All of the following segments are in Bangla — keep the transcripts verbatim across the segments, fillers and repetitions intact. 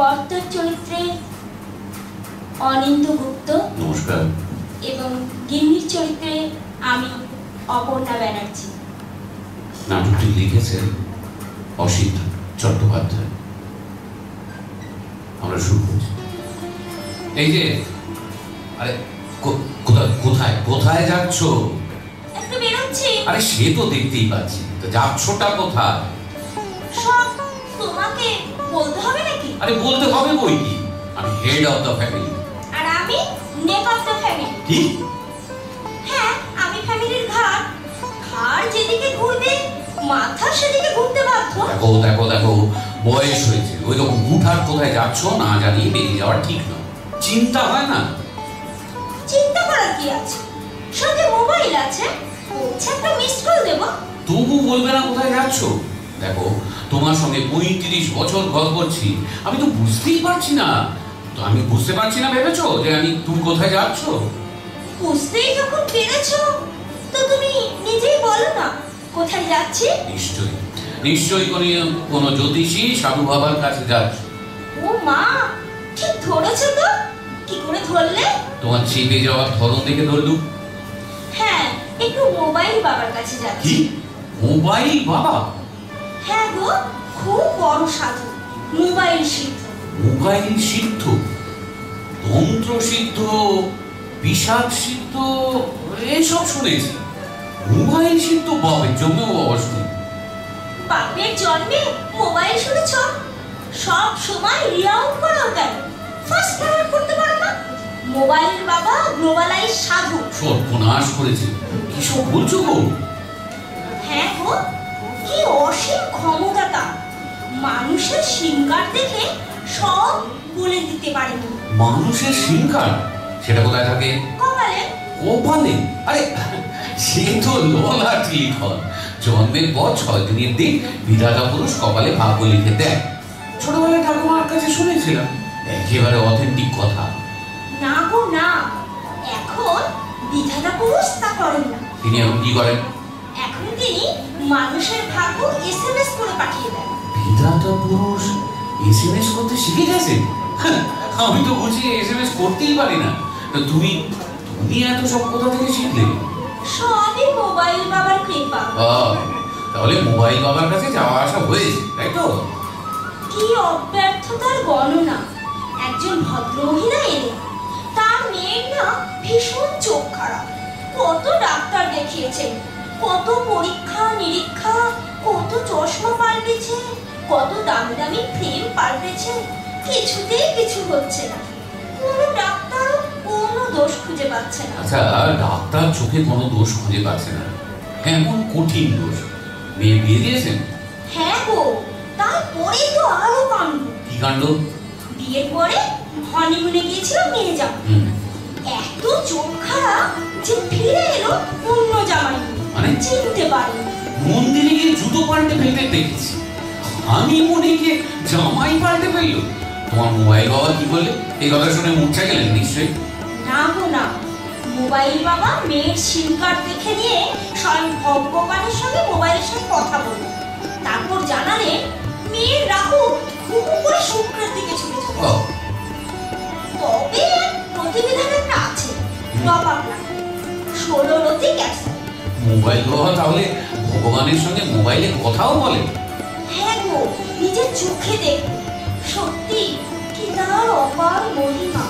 কর্তার চরিত্রে অনিন্দ গুপ্ত, নমস্কার, এবং গিন্নির চরিত্রে আমি অপর্ণা ব্যানার্জি। নাটকটি লিখেছেন অসিত চট্টোপাধ্যায়। আমরা শুরু করছি। এই যে, আরে কোথায় কোথায় কোথায় যাচ্ছ? একটু বেরোচ্ছি। আরে সে তো দেখতেই পাচ্ছি, তো যাচ্ছটা কোথায়? সব তোমাকে বলতে হবে নাকি? আরে বলতে হবে বই কি, আমি হেড অফ দ্য ফ্যামিলি। আর আমি নেক অফ দ্য ফ্যামিলি। কি? হ্যাঁ, আমি ফ্যামিলির ঘাড়। ঘাড় যেদিকে ঘুরবে মাথা সেদিকে ঘুরতে বাধ্য। দেখো দেখো দেখো বয়স হয়েছে, ওই রকম হুটহাট কোথায় যাচ্ছ না জানিয়ে বেরিয়ে যাওয়া ঠিক না। চিন্তা হয় না? চিন্তা করার কি আছে? সাথে মোবাইল আছে, ওছে একটা মিস কল দেব। তবু বলবে না কোথায় যাচ্ছ? দেখো, তোমার সঙ্গে পঁয়ত্রিশ বছর ঘর করছি, আমি তো বুঝতেই পারছি না। তো আমি বুঝতে পারছি না ভেবেছো যে আমি তুমি কোথায় যাচ্ছ? বুঝতেই যখন পেরেছো তো তুমি নিজেই বলো না কোথায় যাচ্ছি। নিশ্চয়ই নিশ্চয়ই কোনো কোনো জ্যোতিষী সাধু বাবার কাছে যাচ্ছ। ও মা, ঠিক ধরেছো তো? কি করে ধরলে? তোমার চেপে যাওয়ার ধরন দেখে ধরলুম। হ্যাঁ, একটু মোবাইল বাবার কাছে যাচ্ছি। কি? মোবাইল বাবা? হ্যাঁ গো, খুব বড় সাধু, মোবাইল সিদ্ধ। মোবাইল সিদ্ধ, তন্ত্র সিদ্ধ, বিষাদ সিদ্ধ, এসব শুনেছি। মোবাইল সিদ্ধ বাবের জন্যও অবশ্য। বাপের জন্মে মোবাইল শুনেছ? সব সময় রিয়াউট করো কেন? ফার্স্ট ফরওয়ার্ড করতে পারো না? মোবাইলের বাবা গ্লোবালাইজ সাধু। সর্বনাশ করেছে, কি সব বলছো গো? হ্যাঁ গো, কি অসীম ক্ষমতা তার। মানুষের সিম কার্ড দেখে সব বলে দিতে পারেন। মানুষের সিম কার্ড? সেটা কোথায় থাকে? কপালে। কপালে? আরে সে তো ললাট লিখন। জন্মের পর ছয় দিনের দিন বিধাতা পুরুষ কপালে ভাগ্য লিখে দেয়। ছোটবেলায় ঠাকুমার কাছে শুনেছিলাম, একেবারে অথেন্টিক কথা। না গো না, এখন বিধাতা পুরুষ তা করেন না। তিনি এখন কি করেন? এখন তিনি মানুষের ভাগ্য এসএমএস করে পাঠিয়ে দেন। বিধাতা পুরুষ এসএমএস করতে শিখে গেছে? আমি তো বুঝি এসএমএস করতেই পারি না। তুমি তুমি এত সব কোথা থেকে শিখলে? সবই মোবাইল বাবার কৃপা। তাহলে মোবাইল বাবার কাছে যাওয়া আসা হয়েছে, তাই তো? কি অব্যর্থতার গণনা! একজন ভদ্র মহিলা এলেন, তার মেয়ের না ভীষণ চোখ খারাপ। কত ডাক্তার দেখিয়েছেন, কত পরীক্ষা নিরীক্ষা, কত চশমা পাল্টেছে, কত দামি দামি ফ্রেম পাল্টেছে, কিছুতেই কিছু হচ্ছে না। কোনো ডাক্তারও কোনো দোষ খুঁজে পাচ্ছে না। আচ্ছা, ডাক্তার চোখে কোনো দোষ খুঁজে পাচ্ছে না, এমন কঠিন দোষ? মেয়ে বিয়ে দিয়েছেন? হ্যাঁ গো, তারপরে তো আরো কাণ্ড। কি কাণ্ড? বিয়ের পরে হনিমুনে গিয়েছিল মেয়ে জামা, এত চোখ খারাপ যে ফিরে এলো অন্য জামাই। মানে চিনতে পারেনি। মন্দিরে গিয়ে জুতো পাল্টে ফেলতে দেখেছি, আমি মনে গিয়ে জামাই পাল্টে ফেললো। তোমার মোবাইল বাবা কি বললে? এই কথা শুনে মূর্ছা গেলেন নিশ্চয়ই? না গো না, মোবাইল বাবা মেয়ের সিম কার্ড দেখে নিয়ে স্বয়ং ভগবানের সঙ্গে মোবাইলের সঙ্গে কথা বলল। তারপর জানালেন মেয়ের রাহু খুব করে শুক্রের দিকে ছুটে চলেছে। তবে প্রতিবিধান একটা আছে, টপ আপ লাগে, ষোলো রতি ক্যান্সার। মোবাইল বাবা তাহলে ভগবানের সঙ্গে মোবাইলে কথাও বলে? হ্যাঁ গো, নিজের চোখে দেখো, সত্যি কি তার অপার মহিমা।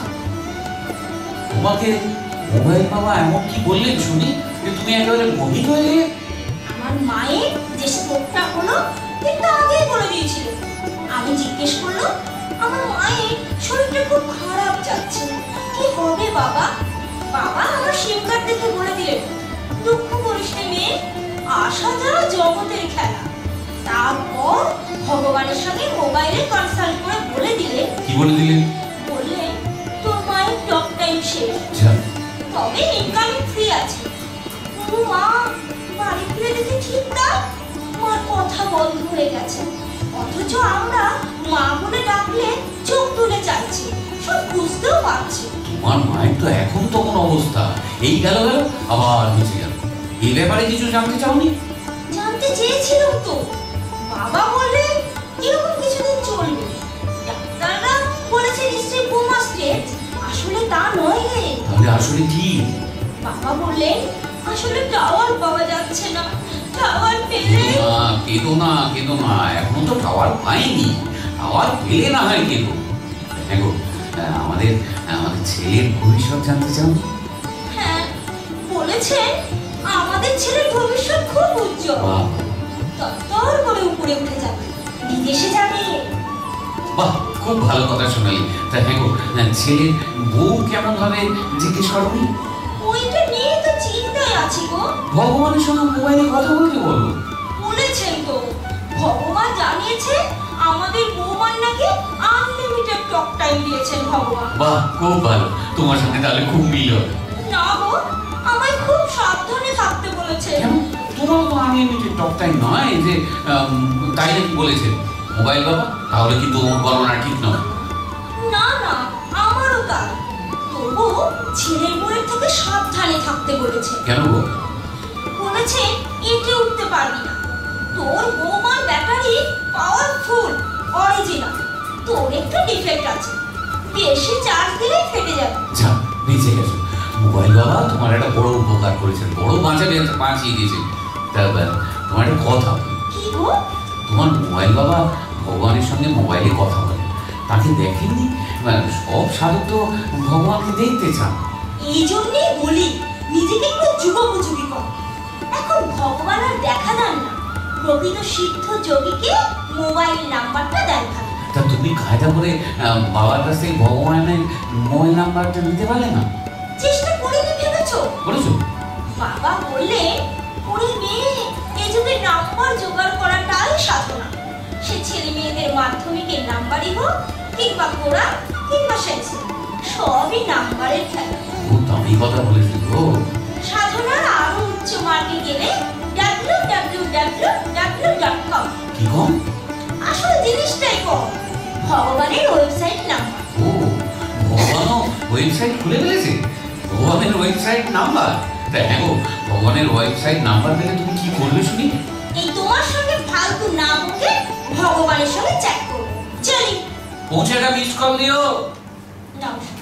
তোমাকে মোবাইল বাবা এমন কি বললেন শুনি যে তুমি একেবারে মোহিত হয়ে গেলে? আমার মায়ের যে স্ট্রোকটা হলো এটা আগেই বলে দিয়েছিল। আমি জিজ্ঞেস করলাম, আমার মায়ের শরীরটা খুব খারাপ যাচ্ছে, কি হবে বাবা? বাবা আমার সিম কার্ড দেখে বলে দিলেন, দুঃখ করিস না মেয়ে, আশা যারা জগতের খেলা। তারপর ভগবানের সঙ্গে মোবাইলে কনসাল্ট করে বলে দিলেন। কি বলে দিলেন? বললেন তোর মায়ের টক টাইম শেষ, তবে ইনকামিং ফ্রি আছে। ও মা, বাড়ি ফিরে দেখে ঠিক তাই, মার কথা বন্ধ হয়ে গেছে। অথচ আমরা মা বলে ডাকলে চোখ তুলে যাচ্ছি, সব বুঝতেও পারছি। তোমার মায়ের তো এখন তখন অবস্থা, এই গেল গেল আবার বেঁচে গেল। এই ব্যাপারে কিছু জানতে চাওনি? জানতে চেয়েছিলাম তো, বাবা বললেন এরকম কিছুদিন চলবে, ডাক্তাররা বোমা স্টেজ, আসলে তা নয় রে। তাহলে আসলে কি? বাবা বললেন আসলে টাওয়ার পাওয়া যাচ্ছে না, টাওয়ার পেলে। না কেঁদো না কেঁদো না, এখনো তো টাওয়ার পাইনি, টাওয়ার পেলে না হয় কেঁদো। দেখো আমাদের আমাদের ছেলের ভবিষ্যৎ জানতে চাও? হ্যাঁ বলেছেন আমাদের ছেলের ভবিষ্যৎ খুব উজ্জ্বল, তত্তর করে উপরে উঠে যাবে, বিদেশে যাবে। বাহ, খুব ভালো কথা শোনালি। তা হ্যাঁ গো, ছেলের বউ কেমন হবে জিজ্ঞেস করনি? ওইটা নিয়ে তো চিন্তায় আছি গো। ভগবানের সঙ্গে মোবাইলে কথা বলতে বলো। বলেছেন তো, ভগবান জানিয়েছে আমাদের বৌমার নাকি আনলিমিটেড টক টাইম দিয়েছেন ভগবান। বাহ, খুব ভালো, তোমার সঙ্গে তাহলে খুব মিল হবে। না গো, আমায় খুব সাবধানে থাকতে বলেছে। কেন? তোমার তো আনলিমিটেড টক টাইম নয় যে, তাই নাকি বলেছে মোবাইল বাবা? তাহলে কিন্তু ওর গণনা ঠিক নয়। না না, আমারও তাই। তবু ছেলের বউয়ের থেকে সাবধানে থাকতে বলেছে। কেন গো? বলেছে এঁটে উঠতে পারবি না, তোর বৌমার ব্যাটারি পাওয়ারফুল অরিজিনাল, তোর একটু ডিফেক্ট আছে, বেশি চার্জ দিলে ফেটে যাবে। যা, বেঁচে গেছো। মোবাইল বাবা তোমার একটা বড় উপকার করেছেন, বড় বাঁচাবে বাঁচিয়ে দিয়েছেন। তা তোমার একটা কথা, কি গো? তোমার মোবাইল বাবা ভগবানের সঙ্গে মোবাইলে কথা বলে, তাকে দেখেননি? সব সাধক তো ভগবানকে দেখতে চান। এই জন্যই বলি নিজেকে একটু যুগোপযোগী কর। এখন ভগবান আর দেখা দেন না, প্রকৃত সিদ্ধ যোগীকে মোবাইল নাম্বারটা দেন খালি। তা তুমি কায়দা করে বাবার কাছ থেকে ভগবানের মোবাইল নাম্বারটা নিতে পারলে না? চেষ্টা করিনি ভেবেছো? করেছো? বাবা বললে ওরে মেয়ে, এই যুগে নাম্বার জোগাড় করাটাই সাধনা। সে ছেলে মেয়েদের মাধ্যমিকের নাম্বারই হোক, কিংবা কোরআন কিংবা সেন্সি, সবই নাম্বারের খেলা। ও দামি কথা বলেছি গো। সাধনার আরো উচ্চ মার্গে গেলে W W W W dot com. কি কম? আসল জিনিসটাই কম, ভগবানের ওয়েবসাইট নাম্বার। ও, ভগবানও ওয়েবসাইট খুলে ফেলেছে? ভগবানের ওয়েবসাইট নাম্বার? তা হ্যাঁ গো, ভগবানের ওয়েবসাইট নাম্বার পেলে তুমি কি করবে শুনি? এই তোমার সঙ্গে ফালতু না বকে ভগবানের সঙ্গে চ্যাট করবো। চলি। পৌঁছে একটা মিস কল দিও। নমস্কার।